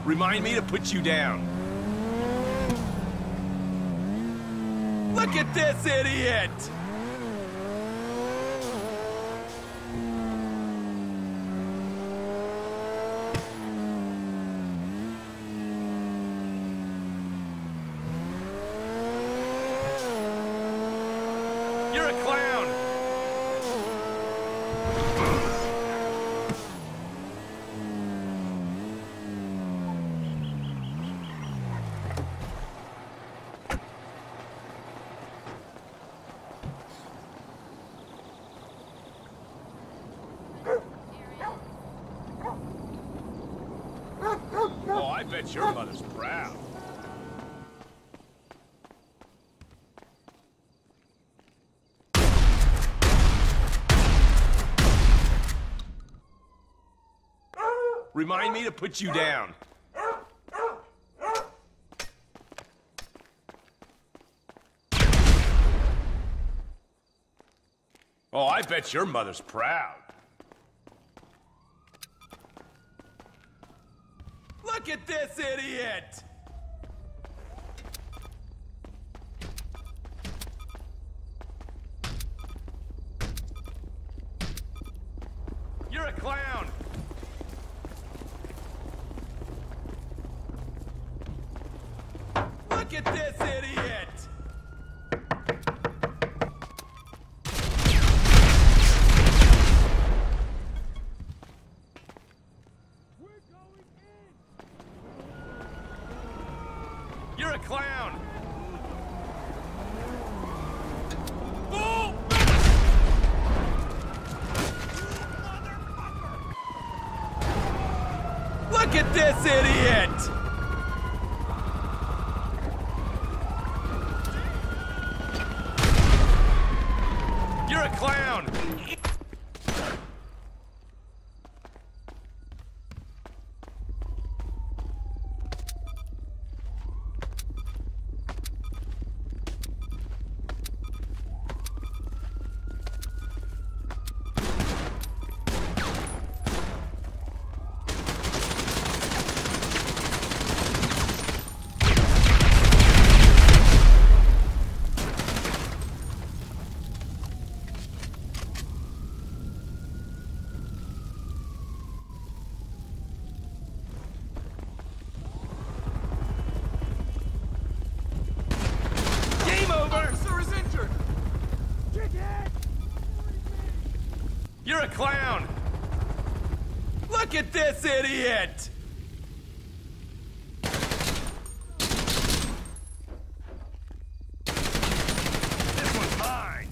Remind me to put you down. Look at this idiot! You're a clown! Oh, I bet your mother's proud. Remind me to put you down. Oh, I bet your mother's proud. Look at this idiot! You're a clown! Look at this idiot! We're going in! You're a clown! Oh! Look at this idiot! You're a clown! You're a clown! Look at this idiot! This one's mine!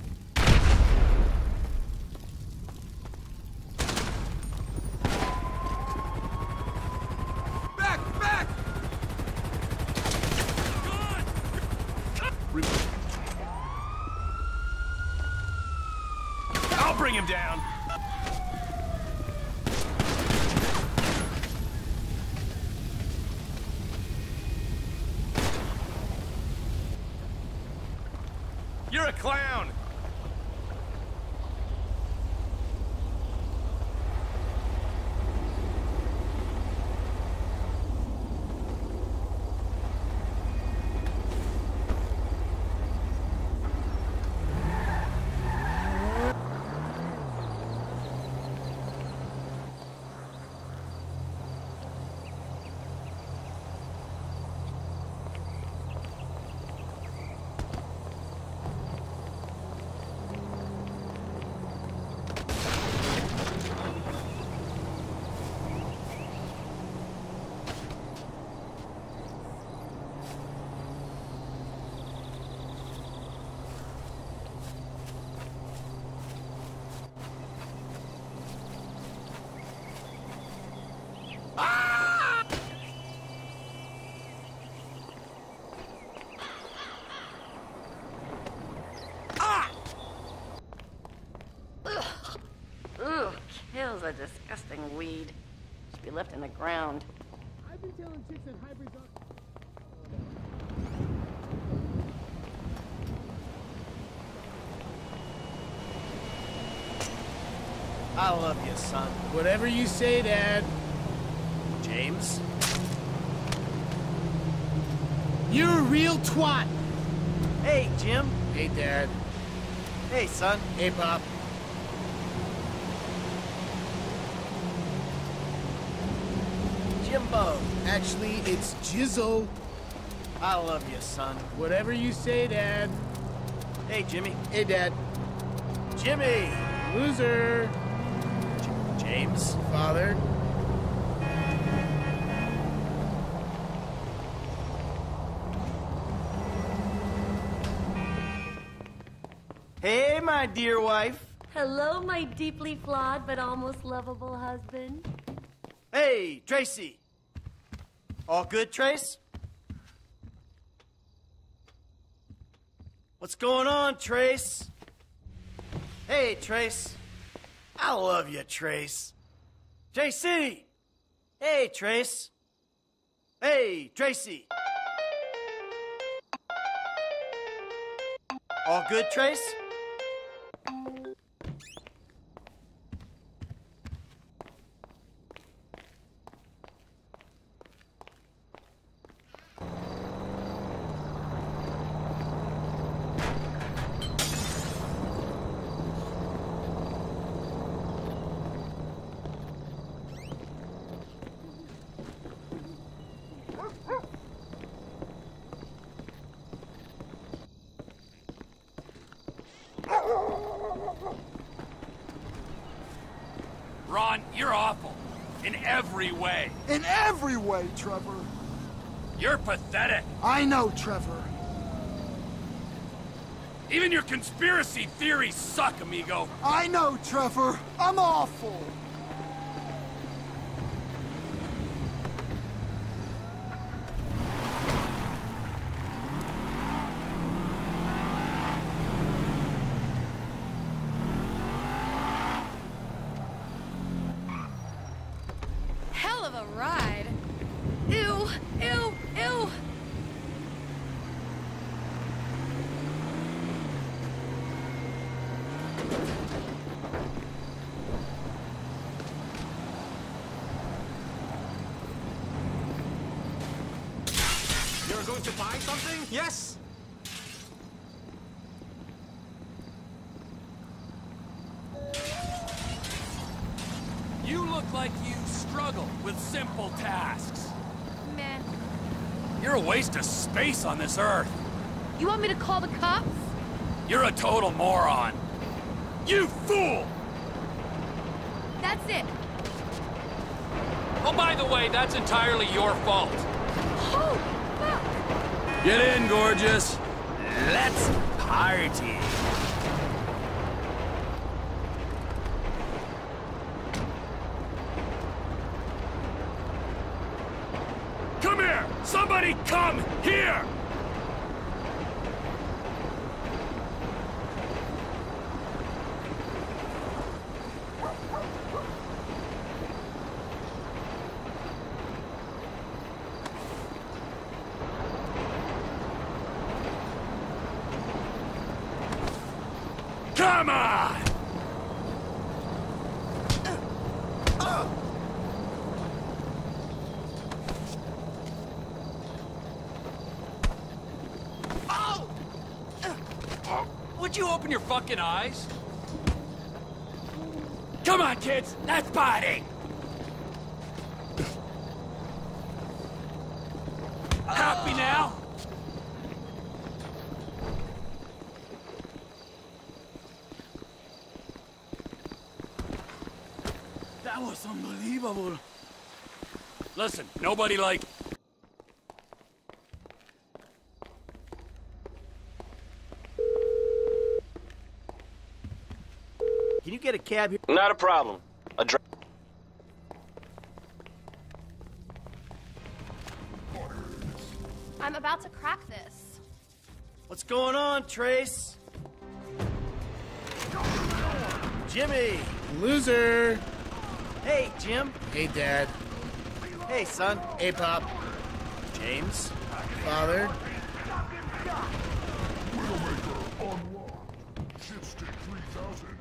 Back! Back! I'll bring him down! You're a clown! Kills a disgusting weed. Should be left in the ground. I've been telling chicks that hybrids are... I love you, son. Whatever you say, Dad. James? You're a real twat. Hey, Jim. Hey, Dad. Hey, son. Hey, Pop. Jimbo. Actually, it's Jizzle. I love you, son. Whatever you say, Dad. Hey, Jimmy. Hey, Dad. Jimmy. Loser. James. Father. Hey, my dear wife. Hello, my deeply flawed but almost lovable husband. Hey, Tracy. All good, Trace? What's going on, Trace? Hey, Trace. I love you, Trace. Tracy! Hey, Trace. Hey, Tracy. All good, Trace? Ron, you're awful. In every way. In every way, Trevor. You're pathetic. I know, Trevor. Even your conspiracy theories suck, amigo. I know, Trevor. I'm awful. Hell of a ride. Ew, ew, ew. You're going to buy something? Yes? You look like you struggle with simple tasks. Meh. You're a waste of space on this earth. You want me to call the cops? You're a total moron. You fool! That's it. Oh, by the way, that's entirely your fault. Oh, fuck. Get in, gorgeous. Let's party. Come here! Somebody come here! Come on! Would you open your fucking eyes? Come on, kids! Let's party! Happy now? That was unbelievable. Listen, nobody like... Can you get a cab here? Not a problem. I'm about to crack this. What's going on, Trace? Jimmy. Loser. Hey, Jim. Hey, Dad. Hey, son. Hey, Pop. James. Father. Widowmaker unlocked. Shipstick 3000.